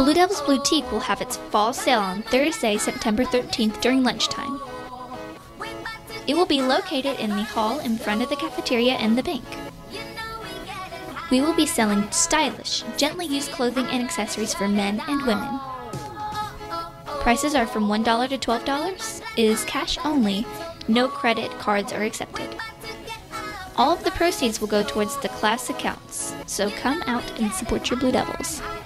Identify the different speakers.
Speaker 1: Blue Devils Blutique will have its fall sale on Thursday, September 13th during lunchtime. It will be located in the hall in front of the cafeteria and the bank. We will be selling stylish, gently used clothing and accessories for men and women. Prices are from $1 to $12. It is cash only. No credit cards are accepted. All of the proceeds will go towards the class accounts, so come out and support your Blue Devils.